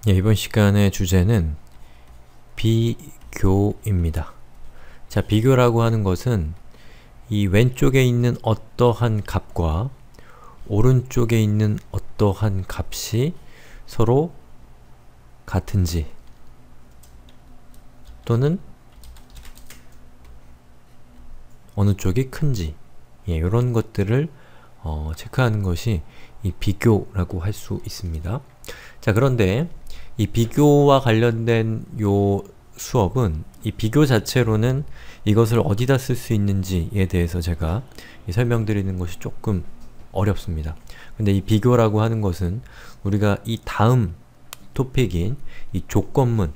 이번 시간의 주제는 비교입니다. 자, 비교라고 하는 것은 이 왼쪽에 있는 어떠한 값과 오른쪽에 있는 어떠한 값이 서로 같은지 또는 어느 쪽이 큰지 이런 것들을 체크하는 것이 이 비교라고 할 수 있습니다. 자, 그런데 이 비교와 관련된 요 수업은 이 비교 자체로는 이것을 어디다 쓸 수 있는지에 대해서 제가 설명드리는 것이 조금 어렵습니다. 근데 이 비교라고 하는 것은 우리가 이 다음 토픽인 이 조건문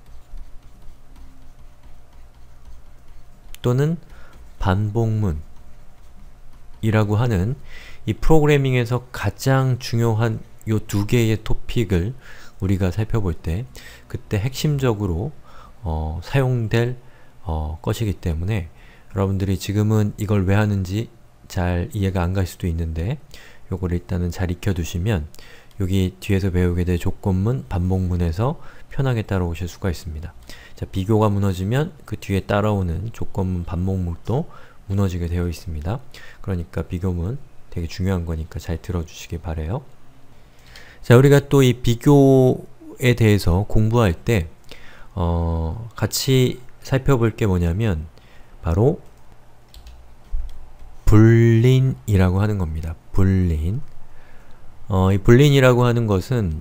또는 반복문 이라고 하는 이 프로그래밍에서 가장 중요한 요 두 개의 토픽을 우리가 살펴볼 때 그때 핵심적으로 사용될 것이기 때문에 여러분들이 지금은 이걸 왜 하는지 잘 이해가 안 갈 수도 있는데 요걸 일단은 잘 익혀두시면 여기 뒤에서 배우게 될 조건문, 반복문에서 편하게 따라오실 수가 있습니다. 자, 비교가 무너지면 그 뒤에 따라오는 조건문, 반복문도 무너지게 되어 있습니다. 그러니까 비교문 되게 중요한 거니까 잘 들어주시기 바래요. 자, 우리가 또 이 비교에 대해서 공부할 때 같이 살펴볼 게 뭐냐면 바로 불린이라고 하는 겁니다. 불린. 이 불린이라고 하는 것은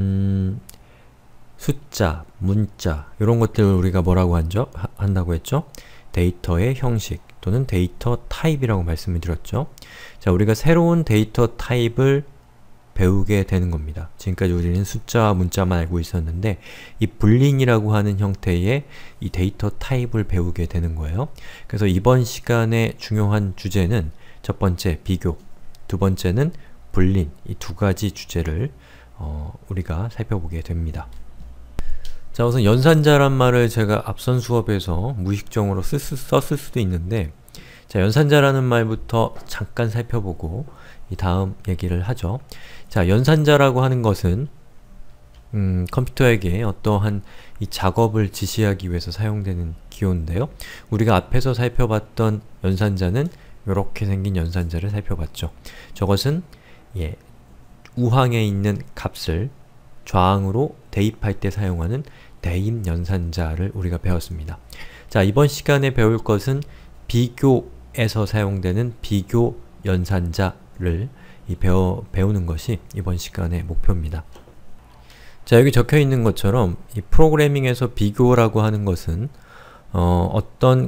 숫자, 문자 이런 것들을 우리가 뭐라고 한다고 했죠? 데이터의 형식 또는 데이터 타입이라고 말씀을 드렸죠. 자, 우리가 새로운 데이터 타입을 배우게 되는 겁니다. 지금까지 우리는 숫자와 문자만 알고 있었는데 이 불린이라고 하는 형태의 이 데이터 타입을 배우게 되는 거예요. 그래서 이번 시간의 중요한 주제는 첫 번째 비교, 두 번째는 불린, 이 두 가지 주제를 우리가 살펴보게 됩니다. 자, 우선 연산자란 말을 제가 앞선 수업에서 무의식적으로 썼을 수도 있는데 자, 연산자라는 말부터 잠깐 살펴보고 이 다음 얘기를 하죠. 자, 연산자라고 하는 것은 컴퓨터에게 어떠한 이 작업을 지시하기 위해서 사용되는 기호인데요. 우리가 앞에서 살펴봤던 연산자는 이렇게 생긴 연산자를 살펴봤죠. 저것은 우항에 있는 값을 좌항으로 대입할 때 사용하는 대입 연산자를 우리가 배웠습니다. 자, 이번 시간에 배울 것은 비교에서 사용되는 비교 연산자를 배우는 것이 이번 시간의 목표입니다. 자, 여기 적혀 있는 것처럼 이 프로그래밍에서 비교라고 하는 것은 어떤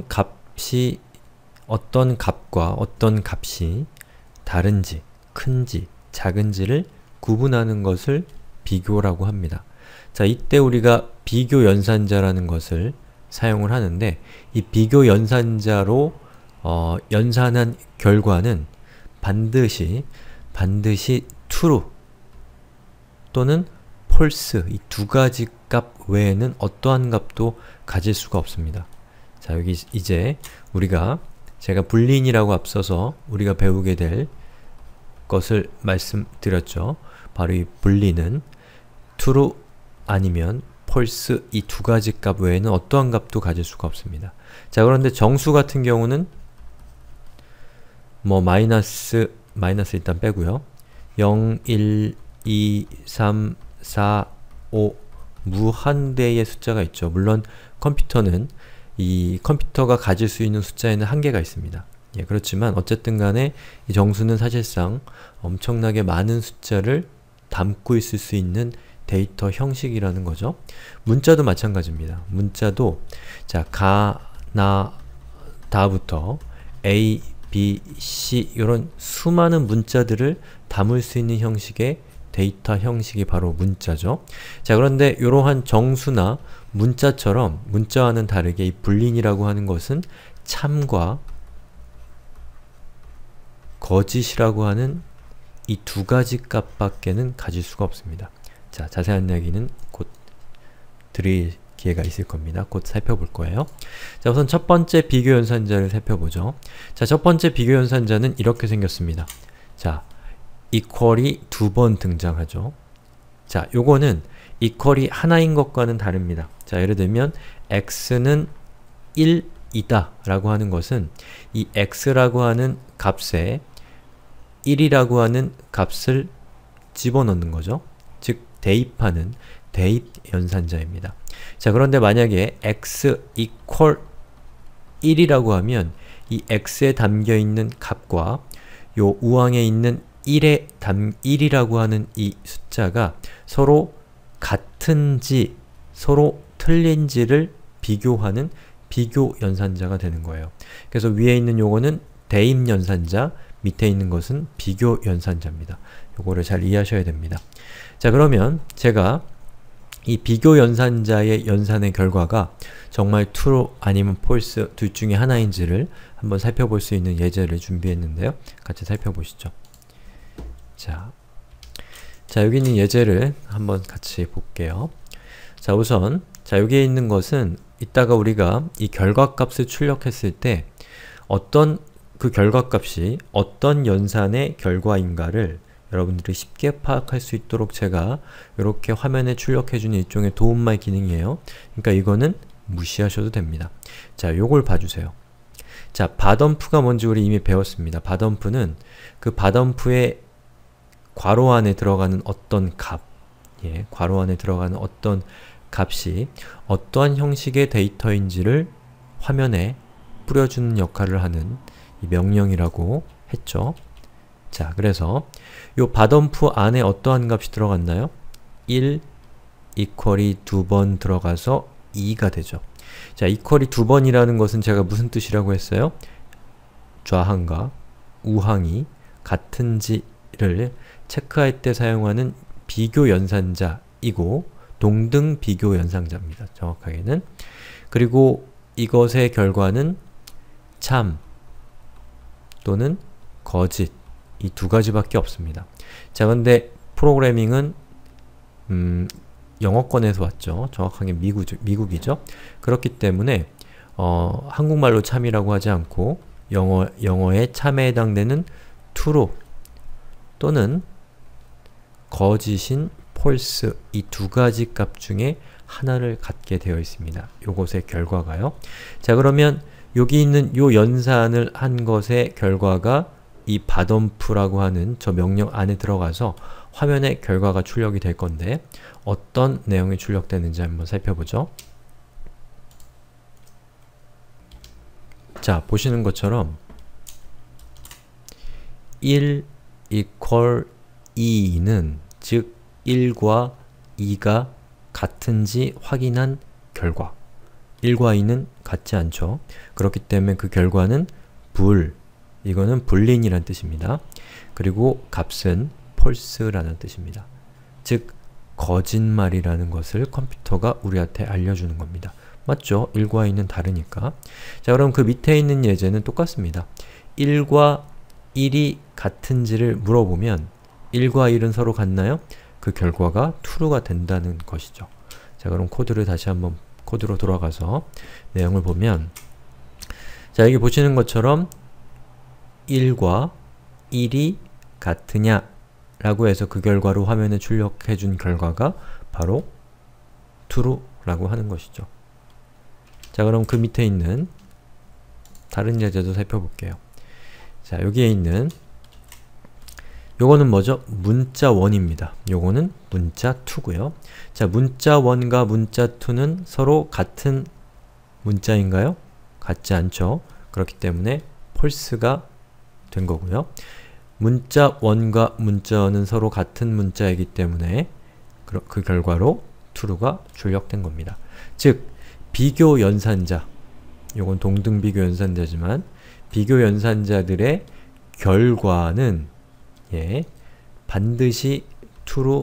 값과 어떤 값이 다른지, 큰지, 작은지를 구분하는 것을 비교라고 합니다. 자, 이때 우리가 비교 연산자라는 것을 사용을 하는데 이 비교 연산자로 연산한 결과는 반드시 true 또는 false 이 두 가지 값 외에는 어떠한 값도 가질 수가 없습니다. 자, 여기 이제 제가 불린이라고 앞서서 우리가 배우게 될 것을 말씀드렸죠. 바로 이 불린은 true 아니면 false 이 두 가지 값 외에는 어떠한 값도 가질 수가 없습니다. 자, 그런데 정수 같은 경우는 뭐 마이너스 일단 빼고요. 0, 1, 2, 3, 4, 5 무한대의 숫자가 있죠. 물론 컴퓨터는 이 컴퓨터가 가질 수 있는 숫자에는 한계가 있습니다. 그렇지만 어쨌든 간에 이 정수는 사실상 엄청나게 많은 숫자를 담고 있을 수 있는 데이터 형식이라는 거죠. 문자도 마찬가지입니다. 문자도 자, 가, 나, 다부터 A, B, C 이런 수많은 문자들을 담을 수 있는 형식의 데이터 형식이 바로 문자죠. 자, 그런데 이러한 정수나 문자처럼 문자와는 다르게 이 불린이라고 하는 것은 참과 거짓이라고 하는 이 두 가지 값밖에는 가질 수가 없습니다. 자, 자세한 이야기는 곧 드릴 기회가 있을 겁니다. 곧 살펴볼 거예요. 자, 우선 첫 번째 비교 연산자를 살펴보죠. 자, 첫 번째 비교 연산자는 이렇게 생겼습니다. 자, equal이 두 번 등장하죠. 자, 요거는 equal이 하나인 것과는 다릅니다. 자, 예를 들면 x는 1이다 라고 하는 것은 이 x라고 하는 값에 1이라고 하는 값을 집어넣는 거죠. 즉, 대입하는 대입 연산자입니다. 자, 그런데 만약에 x equal 1이라고 하면 이 x에 담겨있는 값과 요 우항에 있는 1이라고 하는 이 숫자가 서로 같은지 서로 틀린지를 비교하는 비교 연산자가 되는 거예요. 그래서 위에 있는 요거는 대입 연산자, 밑에 있는 것은 비교 연산자입니다. 요거를 잘 이해하셔야 됩니다. 자, 그러면 제가 이 비교 연산자의 연산의 결과가 정말 true 아니면 false 둘 중에 하나인지를 한번 살펴볼 수 있는 예제를 준비했는데요. 같이 살펴보시죠. 자, 여기 있는 예제를 한번 같이 볼게요. 자, 우선 여기에 있는 것은 이따가 우리가 이 결과값을 출력했을 때 어떤 그 결과값이 어떤 연산의 결과인가를 여러분들이 쉽게 파악할 수 있도록 제가 이렇게 화면에 출력해주는 일종의 도움말 기능이에요. 그러니까 이거는 무시하셔도 됩니다. 자, 요걸 봐주세요. 자, 밭엄프가 뭔지 우리 이미 배웠습니다. 밭엄프는 그 밭엄프의 괄호 안에 들어가는 어떤 값, 괄호 안에 들어가는 어떤 값이 어떠한 형식의 데이터인지를 화면에 뿌려주는 역할을 하는 이 명령이라고 했죠. 자, 그래서 요 밭엄프 안에 어떠한 값이 들어갔나요? 1 equal이 2번 들어가서 2가 되죠. 자, equal이 2번이라는 것은 제가 무슨 뜻이라고 했어요? 좌항과 우항이 같은지를 체크할 때 사용하는 비교 연산자이고 동등 비교 연산자입니다. 정확하게는. 그리고 이것의 결과는 참 또는 거짓 이 두 가지밖에 없습니다. 자, 근데 프로그래밍은 영어권에서 왔죠. 정확하게 미국이죠. 그렇기 때문에 한국말로 참이라고 하지 않고 영어의 참에 해당되는 true 또는 거짓인 false 이 두 가지 값 중에 하나를 갖게 되어 있습니다. 요것의 결과가요. 자, 그러면 여기 있는 요 연산을 한 것의 결과가 이 밭엄프라고 하는 저 명령 안에 들어가서 화면에 결과가 출력이 될 건데 어떤 내용이 출력되는지 한번 살펴보죠. 자, 보시는 것처럼 1 equal 2는 즉 1과 2가 같은지 확인한 결과 1과 2는 같지 않죠. 그렇기 때문에 그 결과는 이거는 불린이란 뜻입니다. 그리고 값은 false라는 뜻입니다. 즉, 거짓말이라는 것을 컴퓨터가 우리한테 알려주는 겁니다. 맞죠? 1과 2는 다르니까. 자, 그럼 그 밑에 있는 예제는 똑같습니다. 1과 1이 같은지를 물어보면 1과 1은 서로 같나요? 그 결과가 true가 된다는 것이죠. 자, 그럼 코드를 다시 한번 코드로 돌아가서 내용을 보면 자, 여기 보시는 것처럼 1과 1이 같으냐 라고 해서 그 결과로 화면에 출력해준 결과가 바로 true라고 하는 것이죠. 자, 그럼 그 밑에 있는 다른 예제도 살펴볼게요. 자, 여기에 있는 요거는 뭐죠? 문자1입니다. 요거는 문자2고요. 자, 문자1과 문자2는 서로 같은 문자인가요? 같지 않죠? 그렇기 때문에 false가 된 거고요. 문자1과 문자2는 서로 같은 문자이기 때문에 그 결과로 true가 출력된 겁니다. 즉, 비교 연산자, 요건 동등 비교 연산자지만 비교 연산자들의 결과는 반드시 true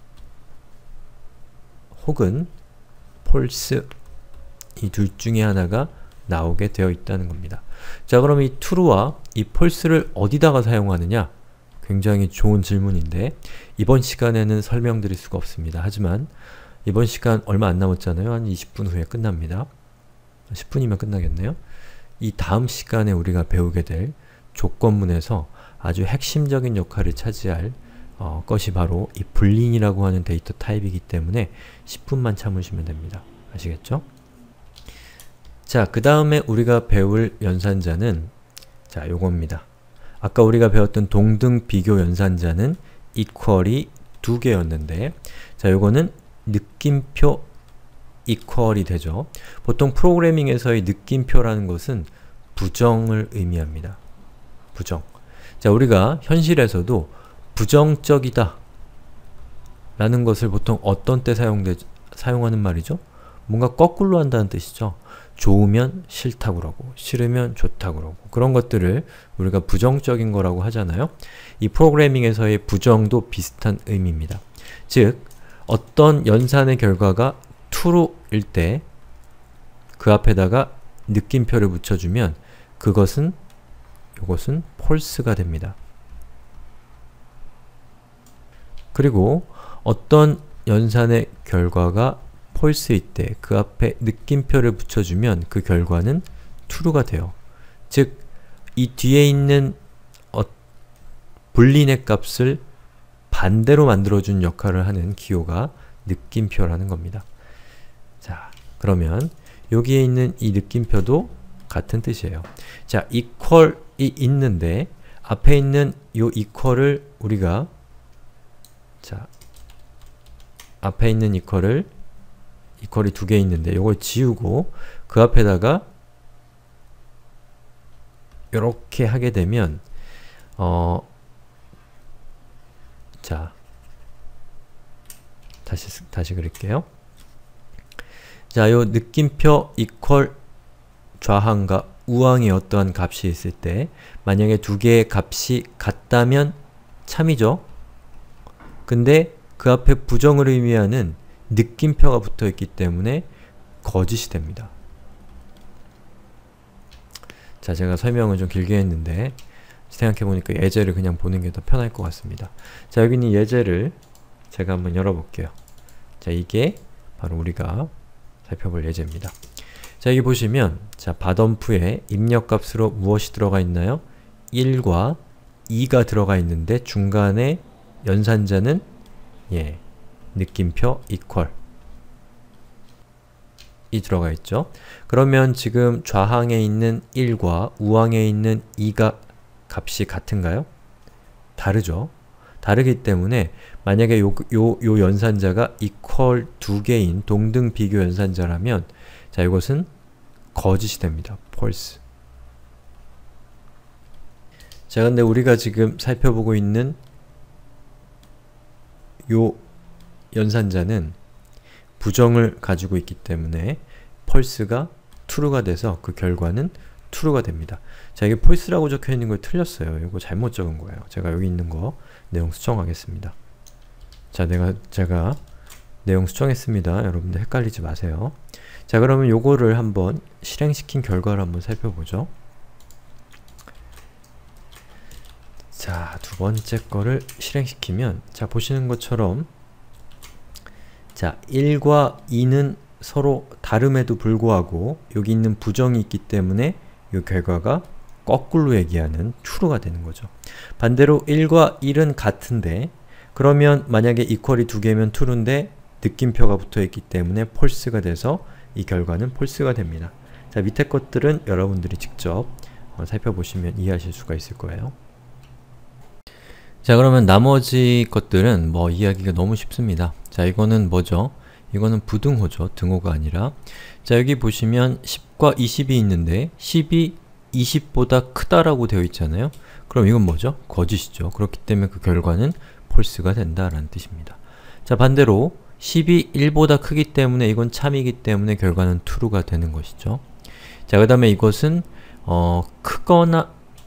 혹은 false 이 둘 중에 하나가 나오게 되어 있다는 겁니다. 자, 그럼 이 true와 이 false를 어디다가 사용하느냐? 굉장히 좋은 질문인데 이번 시간에는 설명드릴 수가 없습니다. 하지만 이번 시간 얼마 안 남았잖아요. 한 20분 후에 끝납니다. 10분이면 끝나겠네요. 이 다음 시간에 우리가 배우게 될 조건문에서 아주 핵심적인 역할을 차지할 것이 바로 이 boolean이라고 하는 데이터 타입이기 때문에 10분만 참으시면 됩니다. 아시겠죠? 자, 그 다음에 우리가 배울 연산자는 자, 요겁니다. 아까 우리가 배웠던 동등 비교 연산자는 equal이 2개였는데 자, 요거는 느낌표 equal이 되죠. 보통 프로그래밍에서의 느낌표라는 것은 부정을 의미합니다. 부정. 자, 우리가 현실에서도 부정적이다 라는 것을 보통 어떤 때 사용하는 말이죠? 뭔가 거꾸로 한다는 뜻이죠. 좋으면 싫다고 그러고 싫으면 좋다고 그러고 그런 것들을 우리가 부정적인 거라고 하잖아요. 이 프로그래밍에서의 부정도 비슷한 의미입니다. 즉, 어떤 연산의 결과가 true일 때 그 앞에다가 느낌표를 붙여주면 이것은 false가 됩니다. 그리고 어떤 연산의 결과가 false일 때 그 앞에 느낌표를 붙여주면 그 결과는 true가 돼요. 즉, 이 뒤에 있는 불린의 값을 반대로 만들어준 역할을 하는 기호가 느낌표라는 겁니다. 자, 그러면 여기에 있는 이 느낌표도 같은 뜻이에요. 자, equal이 있는데 앞에 있는 요 equal을 우리가 자, 앞에 있는 equal이 2개 있는데 요걸 지우고 그 앞에다가 요렇게 하게 되면 자, 다시 그릴게요. 자, 요 느낌표 equal 좌항과 우항에 어떠한 값이 있을 때 만약에 두 개의 값이 같다면 참이죠. 근데 그 앞에 부정을 의미하는 느낌표가 붙어있기 때문에 거짓이 됩니다. 자, 제가 설명을 좀 길게 했는데 생각해보니까 예제를 그냥 보는 게 더 편할 것 같습니다. 자, 여기 있는 예제를 제가 한번 열어볼게요. 자, 이게 바로 우리가 살펴볼 예제입니다. 자, 여기 보시면 자, 밭엄프에 입력값으로 무엇이 들어가 있나요? 1과 2가 들어가 있는데 중간에 연산자는 느낌표 equal 이 들어가 있죠. 그러면 지금 좌항에 있는 1과 우항에 있는 2가 값이 같은가요? 다르죠. 다르기 때문에 만약에 요 연산자가 equal 2개인 동등 비교 연산자라면 자, 이것은 거짓이 됩니다. false. 자, 근데 우리가 지금 살펴보고 있는 요 연산자는 부정을 가지고 있기 때문에 false가 true가 돼서 그 결과는 true가 됩니다. 자, 이게 false라고 적혀 있는 거 틀렸어요. 이거 잘못 적은 거예요. 제가 여기 있는 거 내용 수정하겠습니다. 자, 제가 내용 수정했습니다. 여러분들 헷갈리지 마세요. 자, 그러면 요거를 한번 실행시킨 결과를 한번 살펴보죠. 자, 두 번째 거를 실행시키면 자, 보시는 것처럼 자, 1과 2는 서로 다름에도 불구하고 여기 있는 부정이 있기 때문에 이 결과가 거꾸로 얘기하는 true가 되는 거죠. 반대로 1과 1은 같은데 그러면 만약에 equal이 2개면 true인데 느낌표가 붙어있기 때문에 false가 돼서 이 결과는 false가 됩니다. 자, 밑에 것들은 여러분들이 직접 살펴보시면 이해하실 수가 있을 거예요. 자, 그러면 나머지 것들은 뭐 이해하기가 너무 쉽습니다. 자, 이거는 뭐죠? 이거는 부등호죠. 등호가 아니라. 자, 여기 보시면 10과 20이 있는데 10이 20보다 크다라고 되어 있잖아요. 그럼 이건 뭐죠? 거짓이죠. 그렇기 때문에 그 결과는 false가 된다라는 뜻입니다. 자, 반대로 10이 1보다 크기 때문에 이건 참이기 때문에 결과는 true가 되는 것이죠. 자, 그 다음에 이것은 크거나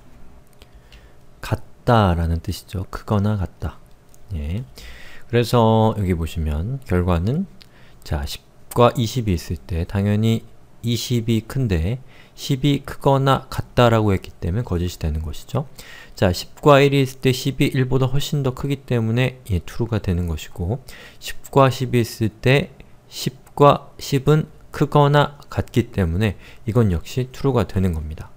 같다라는 뜻이죠. 크거나 같다. 예. 그래서 여기 보시면 결과는 자, 10과 20이 있을 때 당연히 20이 큰데 10이 크거나 같다라고 했기 때문에 거짓이 되는 것이죠. 자, 10과 1이 있을 때 10이 1보다 훨씬 더 크기 때문에 true가 되는 것이고 10과 10이 있을 때 10과 10은 크거나 같기 때문에 이건 역시 true가 되는 겁니다.